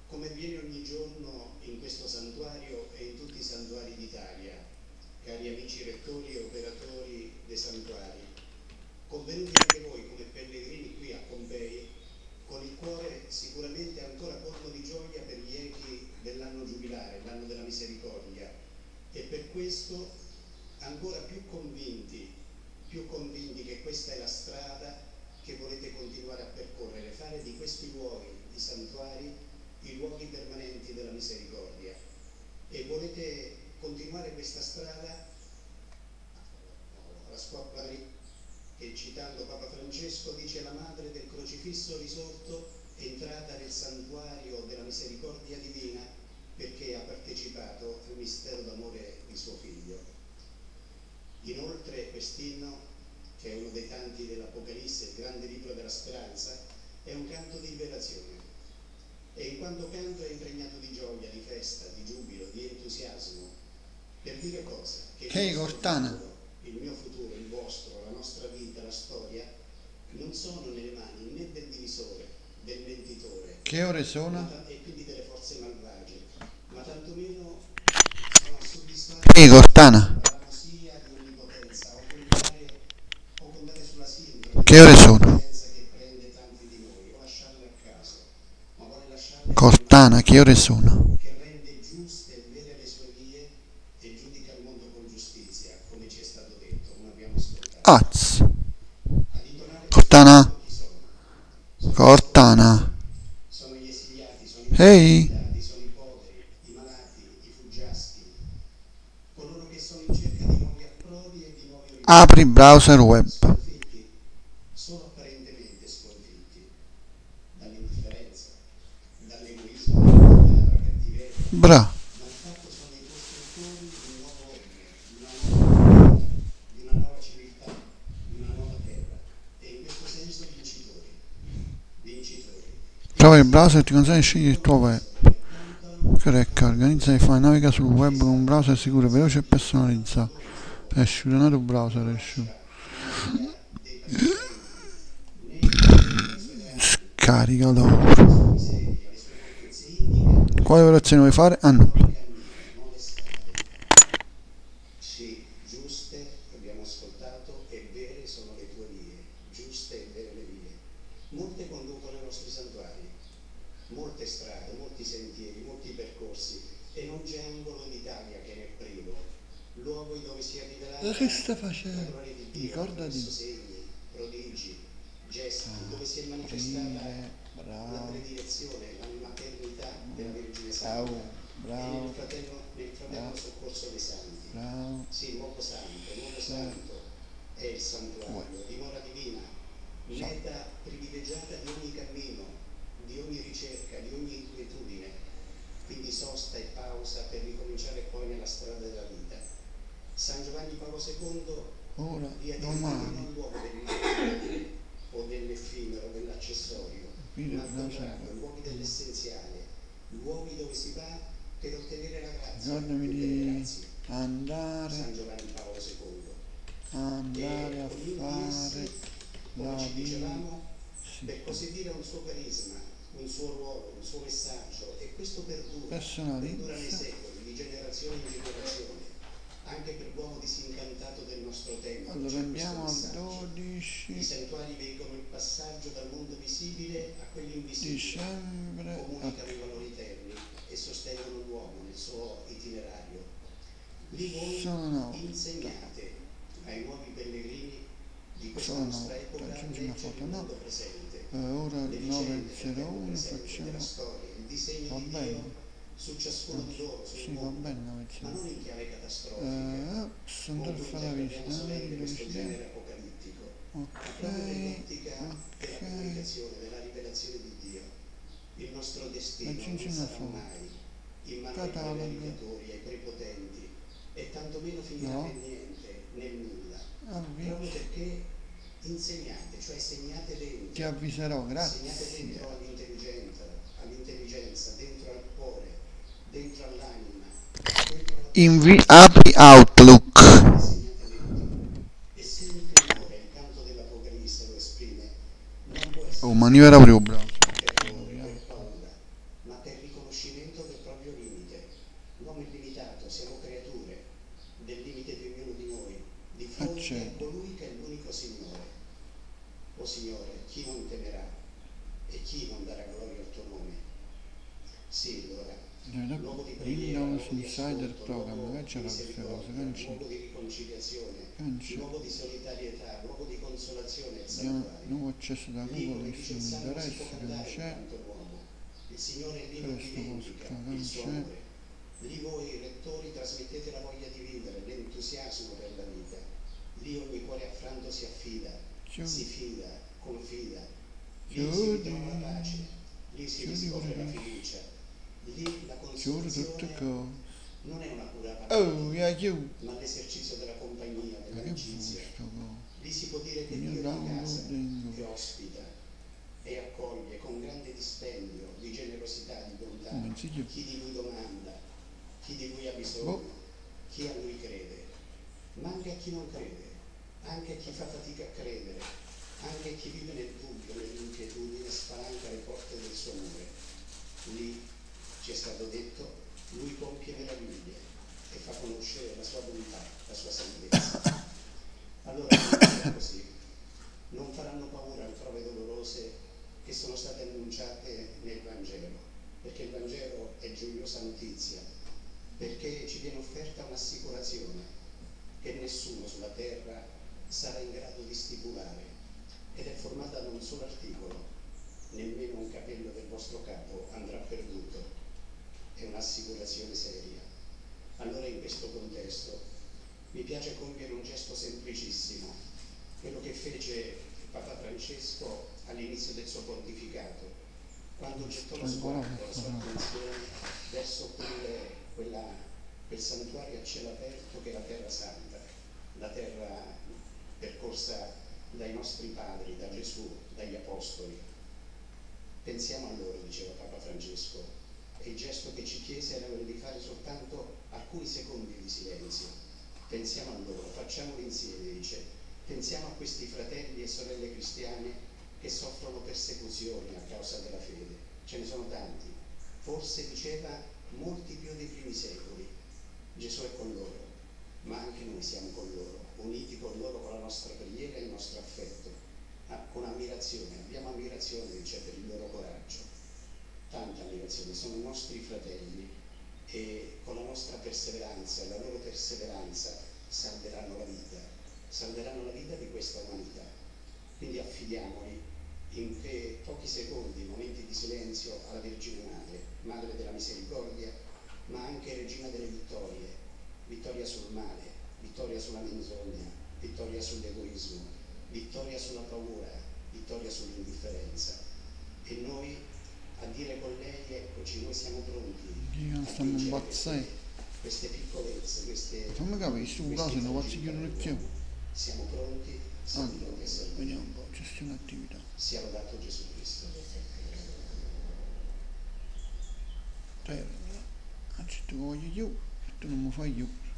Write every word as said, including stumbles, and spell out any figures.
come avviene ogni giorno in questo santuario e in tutti i santuari d'Italia, cari amici rettori e operatori dei santuari, convenuti anche voi come pellegrini qui a Pompei, con il cuore sicuramente ancora colmo di gioia per gli echi dell'anno giubilare, l'anno della misericordia, e per questo ancora più convinti, più convinti che questa è la strada che volete continuare a percorrere, fare di questi luoghi, i santuari, i luoghi permanenti della misericordia, e volete continuare questa strada, la scuola che, citando Papa Francesco, dice: la madre del crocifisso risorto è entrata nel santuario della misericordia divina perché ha partecipato al mistero d'amore di suo figlio. Inoltre quest'inno, che è uno dei tanti dell'Apocalisse, il grande libro della speranza, è un canto di liberazione, e in quanto canto è impregnato di gioia, di festa, di giubilo, di entusiasmo, per dire cosa? Che il Hey, nostro Cortana. futuro, il mio futuro, il vostro, la nostra vita, la storia, non sono nelle mani né del divisore, del mentitore, Che ore sono? ma, e quindi delle forze malvagie, ma tantomeno sono soddisfatti Hey, Cortana. dalla bramosia di onnipotenza, o contare, o contare sulla sindrome Che ore sono? che prende tanti di noi, o lasciarle a caso, ma vuole lasciarle Cortana, che ore sono? che rende giuste e vere le sue vie e giudica il mondo con giustizia, come ci è stato detto, come abbiamo ascoltato. Az. Ad intonare Cortana. chi sono? Sono, Cortana. sono gli esiliati, sono i Ehi. perseguitati, sono i poveri, i malati, i fuggiaschi, coloro che sono in cerca di nuovi approdi e di nuovi orizzonti. Apri browser web. Sconfitti, solo apparentemente sconfitti, dall'indifferenza, dall'egoismo, dalla cattiveria, Bra. ma il fatto sono i costruttori di un nuovo ordine, di una nuova vita, di una nuova civiltà, di una nuova terra, e in questo senso vincitori, vincitori. Prova il browser, ti consiglia di scegliere il tuo web. Corretto, organizza e fai naviga sul web con un browser sicuro, veloce e personalizzato. È sciurinato il browser, è sciuro. Scarica dopo. Quale operazione vuoi fare? Ah no. Sì, giuste, abbiamo ascoltato, e vere sono le tue vie, giuste e vere le vie. Molte conducono ai nostri santuari, molte strade, molti sentieri, molti percorsi, e non c'è angolo in Italia che ne è privo. Luoghi dove si è rivelata Che sta la facendo? gloria di Dio, Ricordati. attraverso segni, prodigi, gesti, dove si è manifestata Aprire, la bravo. predilezione, la maternità della Vergine Bravo, Santa, e nel bravo, fratello, nel fratello bravo. soccorso dei santi. bravo. Sì, l'uomo santo, l'uomo santo è il santuario, dimora divina, meta privilegiata di ogni cammino, di ogni ricerca, di ogni inquietudine, quindi sosta e pausa per ricominciare poi nella strada della vita. San Giovanni Paolo secondo Ora, vi ha detto domani. non l'uomo dell'immediato o dell'effimero, dell'accessorio, Aprire, ma al browser. contrario, luoghi dell'essenziale, luoghi dove si va per ottenere la grazia, Ricordami più delle di grazie. andare, San Giovanni Paolo secondo. andare a E ognuno di fare essi, la come ci vita. dicevamo, Sì. per così dire, ha un suo carisma, un suo ruolo, un suo messaggio, e questo perdura, Personalizza. perdura nei secoli, di generazione in generazione, anche per l'uomo disincantato del nostro tempo. Allora c'è questo andiamo al messaggio. I dodici santuari veicolano il passaggio dal mondo visibile a quello invisibile, dicembre. comunicano i valori eterni e sostengono l'uomo nel suo itinerario. Lì voi Sono insegnate ai nuovi pellegrini di questa Sono nostra epoca a aggiungi una leggere foto, il no? mondo presente, eh, ora le nove vicende del tempo zero uno presente, facciamo. della storia, il disegno Va di bene. Dio su ciascuno di loro, sul Sì, va mondo, bene nove ma zero non uno. in chiave catastrofica, Eh, sono con per cui fare la visita, interpretiamo non solamente questo vedo genere apocalittico, ma proprio Ok, nell'ottica della ok. comunicazione, della rivelazione di Dio. Il nostro destino Aggiungi non una sarà foto. mai in mano ai Catalogo. prevaricatori, ai prepotenti, e tantomeno finirà No. per niente, nel nulla, Avvi- proprio perché insegnate, cioè segnate dentro, Ti avviserò, segnate grazie. dentro all'intelligenza, all'intelligenza, dentro al cuore, dentro all'anima, dentro alla Invi- apri Outlook. segnate dentro. E se il Signore, il canto dell'Apocalisse lo esprime, non può essere Oh, ma io era proprio bravo. per terrore, per paura, ma per riconoscere l'uomo è limitato, siamo creature del limite di ognuno di noi, di fronte Accetto. a colui che è l'unico Signore. O Signore, chi non temerà e chi non darà gloria al tuo nome? Sì, allora, luogo di preghiera, Windows luogo di Insider ascolto, Program, luogo che di c'era queste cose, misericordia, canci, luogo di riconciliazione, canci. luogo di solidarietà, luogo di consolazione e Abbiamo santuario. nuovo accesso da Lì, Google, come dice il nessuno Salmo, si interessa, può che non cantare c'è. quanto l'uomo. Il Signore lì non Questo dimentica posto, il suo c'è. amore. Lì voi, lettori, trasmettete la voglia di vivere, l'entusiasmo per la vita. Lì ogni cuore affranto si affida, Chiudi. si fida, confida. Lì Chiudi. si ritrova la pace, lì si Chiudi riscopre la pure. fiducia. Lì la Chiudi tutte consolazione cose. non è una cura Oh, patetica, yeah, chiudi. ma l'esercizio della compagnia, Ma che dell'amicizia. busto, co. Lì si può dire che Io Dio è di casa, downloading. che ospita e accoglie con grande dispendio di generosità, di bontà, Non si chiude. chi di lui domanda, chi di lui ha bisogno, Boh. chi a lui crede, ma anche a chi non crede, anche a chi fa fatica a credere, anche a chi vive nel dubbio, nell'inquietudine, spalanca le porte del suo amore. Lì, ci è stato detto, lui compie meraviglie e fa conoscere la sua bontà, la sua salvezza. Allora, è così, non faranno paura le prove dolorose che sono state annunciate nel Vangelo, perché il Vangelo è gioiosa notizia, perché ci viene offerta un'assicurazione che nessuno sulla terra sarà in grado di stipulare, ed è formata da un solo articolo: nemmeno un capello del vostro capo andrà perduto. È un'assicurazione seria. Allora, in questo contesto mi piace compiere un gesto semplicissimo, quello che fece Papa Francesco all'inizio del suo pontificato, quando gettò lo sguardo, la sua attenzione verso quelle, quella, quel santuario a cielo aperto che è la Terra Santa, la terra percorsa dai nostri padri, da Gesù, dagli Apostoli. Pensiamo a loro, diceva Papa Francesco, e il gesto che ci chiese era quello di fare soltanto alcuni secondi di silenzio. Pensiamo a loro, facciamolo insieme, dice. Pensiamo a questi fratelli e sorelle cristiane che soffrono persecuzioni a causa della fede. Ce ne sono tanti, forse, diceva, molti più dei primi secoli. Gesù è con loro, ma anche noi siamo con loro, uniti con loro con la nostra preghiera e il nostro affetto, ah, con ammirazione. Abbiamo ammirazione, dice, per il loro coraggio, tanta ammirazione, sono i nostri fratelli, e con la nostra perseveranza e la loro perseveranza salveranno la vita, salveranno la vita di questa umanità. Quindi affidiamoli in che pochi secondi, momenti di silenzio, alla Vergine Madre, Madre della Misericordia, ma anche Regina delle vittorie, vittoria sul male, vittoria sulla menzogna, vittoria sull'egoismo, vittoria sulla paura, vittoria sull'indifferenza. E noi a dire con lei: eccoci, noi siamo pronti Io a stanno vincere imbazzando. queste, queste piccolezze, queste, Fammi capire, sto questi caso non faccio fragilità chiudere più. dell'uomo. Siamo pronti, siamo Allora, pronti a servire. vediamo un po', gestione attività. Sia lodato Gesù Cristo. Termina. Accetto che voglio io, e tu non mi fai io.